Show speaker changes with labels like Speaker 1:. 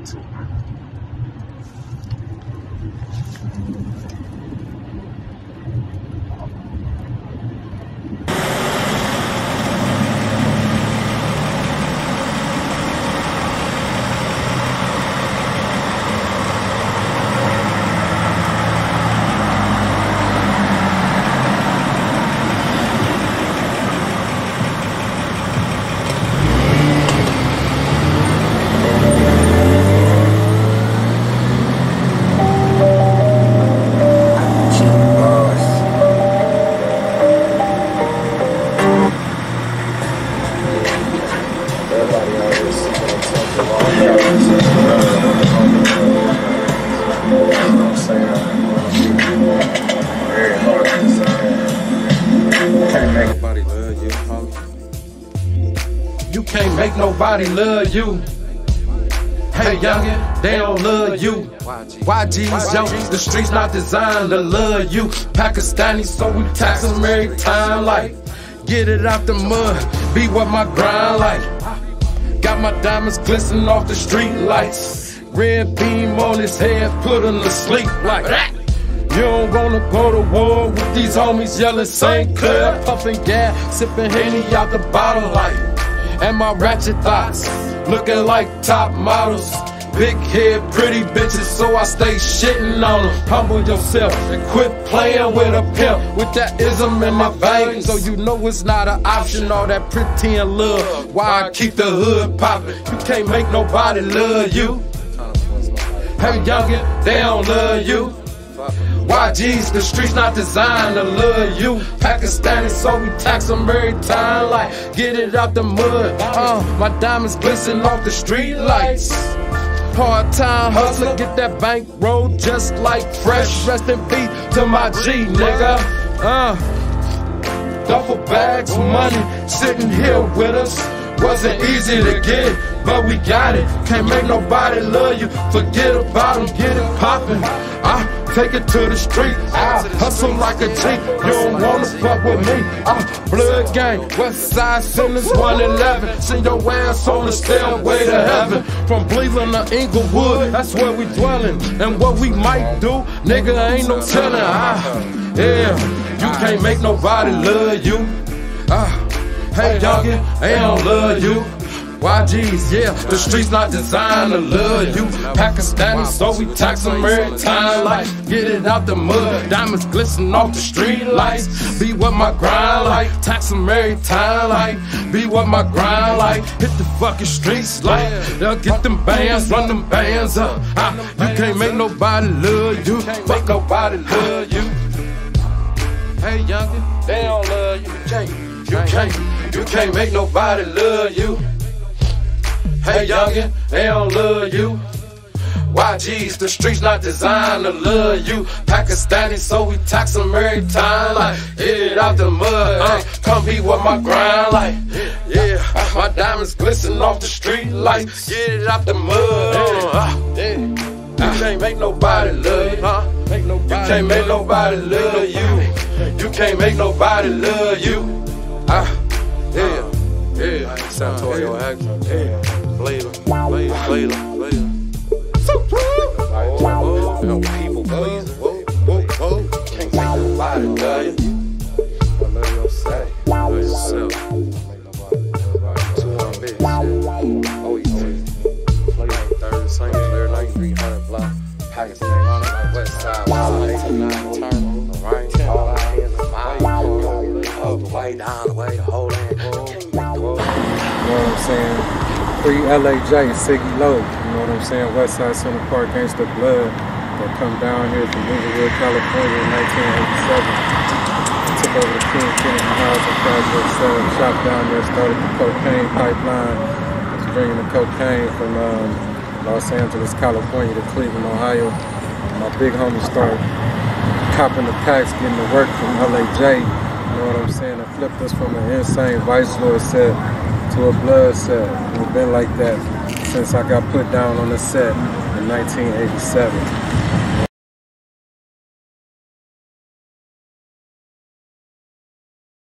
Speaker 1: to. You can't make nobody love you. Hey youngin', they don't love you. YG's yo, the streets not designed to love you. Pakistani, so we tax them every time like get it out the mud, be what my grind like. Got my diamonds glistening off the street lights. Red beam on his head, put him to sleep like that. You don't wanna go to war with these homies yelling St. Clair, puffing gas, sipping Henny out the bottle like. And my ratchet thoughts, looking like top models. Big head, pretty bitches, so I stay shitting on them. Humble yourself and quit playing with a pimp. With that ism in my veins, so you know it's not an option. All that pretend love, why I keep the hood poppin'. You can't make nobody love you. Hey youngin', they don't love you. YG's, the streets not designed to love you. Pakistani, so we tax them every time like get it out the mud. My diamonds glisten off the street lights. Hard time hustler, get that bank roll just like fresh. Rest in peace to my G, nigga. Duffel bags, money, sitting here with us. Wasn't easy to get it, but we got it. Can't make nobody love you, forget about them, get it poppin'. I take it to the street, I hustle like a G. You don't wanna fuck with me, blood gang, West Side Sinners 111. Send your ass on the stairway to heaven. From Cleveland to Inglewood, that's where we dwellin'. And what we might do, nigga, ain't no tellin'. Yeah, you can't make nobody love you. Hey youngin', they don't love you. YG's, yeah, the streets not designed to love you. Pakistani, so we tax them every time like get it out the mud. Diamonds glisten off the street lights. Be what my grind like. Tax them every time like be what my grind like. Hit the fucking streets like they'll get them bands, run them bands up. You can't make nobody love you. Make nobody love you. Hey youngin', they don't love you. You can't make nobody love you. Hey youngin', they don't love you. YG's, the streets not designed to love you. Pakistani, so we tax them every time like get it out the mud. Come be what my grind like. Yeah, my diamonds glisten off the street lights. Get it out the mud. You can't make nobody love you. You can't make nobody love you. You can't make nobody love you. Yeah, Santorio Hector. BLEVELAND. People pleasing. Can't make nobody love you. I love yourself. Love yourself. Too ambitious. Oh, you see. Play like third, St. Clair, 9300 block. Pakistan, West Side, 89 turn. Right. All our hands are mine. Up the way, down the way, the whole land. You know what I'm saying? Free LAJ, Siggy Low. You know what I'm saying? West Side Center Park Gangsta Blood that come down here from Inglewood, California in 1987. Took over the Kempton housing project, shop down there, started the cocaine pipeline. Was bringing the cocaine from Los Angeles, California to Cleveland, Ohio. My big homie started copping the packs, getting the work from LAJ. You know what I'm saying? I flipped us from an insane Vice Lord set to a blood set. It's been like that since I got put down on the set in 1987.